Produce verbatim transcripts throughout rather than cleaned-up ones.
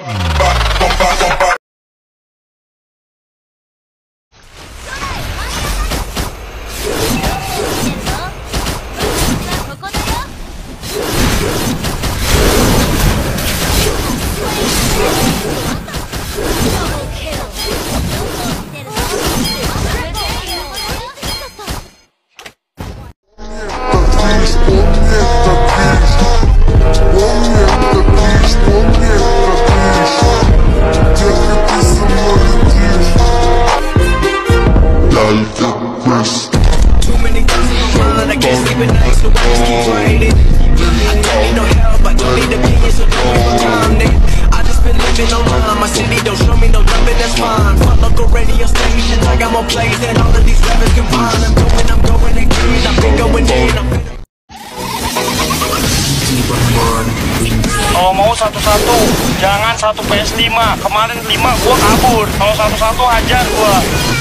Kalau mau satu-satu, jangan satu P S lima. Kemarin lima gua kabur. Kalau satu-satu hajar gua.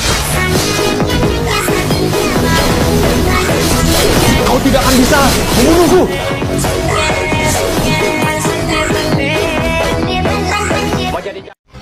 Kau tidak akan bisa membunuhku. Mau jadi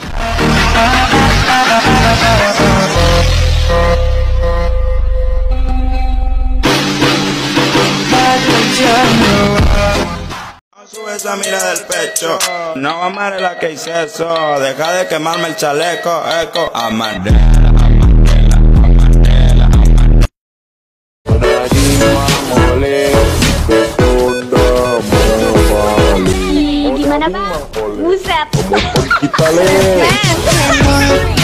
Sube esa mira del pecho, no amaré la que hice eso, deja de quemarme el chaleco, eco, amarela, amarela, amarela, amarela. Gimana Pak? Buset. kita le.